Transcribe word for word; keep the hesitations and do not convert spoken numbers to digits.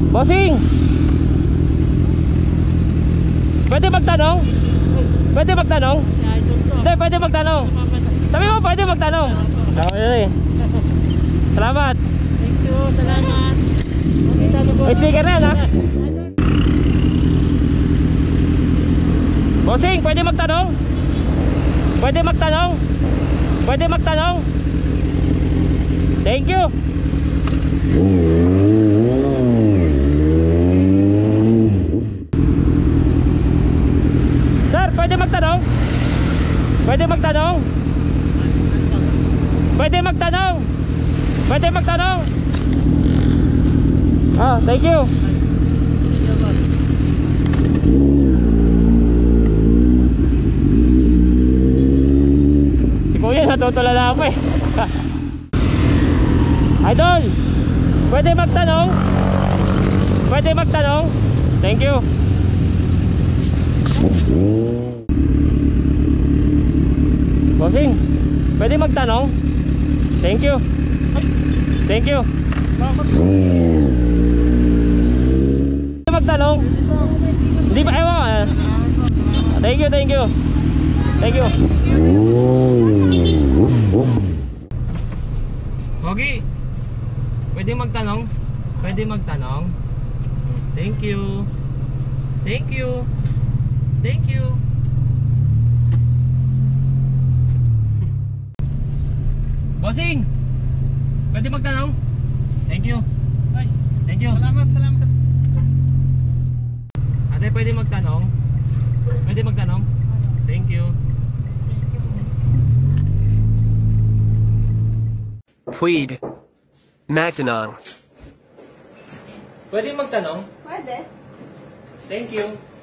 Bossing! Pwede magtanong? Pwede magtanong? Hindi, pwede magtanong. Sabi mo, pwede magtanong. Okay. Salamat. Thank you, salamat. May sticker na yan, ha? Bossing, pwede magtanong? Pwede magtanong? Pwede magtanong? Thank you. Sir, pwede magtanong? Pwede magtanong? Pwede magtanong? Pwede magtanong? Ah, thank you. Si Kuya natutulala ako eh. Idol, pwede magtanong? Pwede magtanong? Thank you. Bossing, pwede magtanong? Thank you. Thank you. Pwede magtanong? Hindi pa, ewan ah. Thank you, thank you. Thank you. Pogi, pwede magtanong? Pwede magtanong? Thank you. Thank you. Thank you. Bossing, pwede magtanong? Thank you. Thank you. Salamat, salamat. Ate, pwede magtanong? Pwede magtanong? Thank you. Puig. Magdanong. Pwede magtanong? Pwede. Thank you.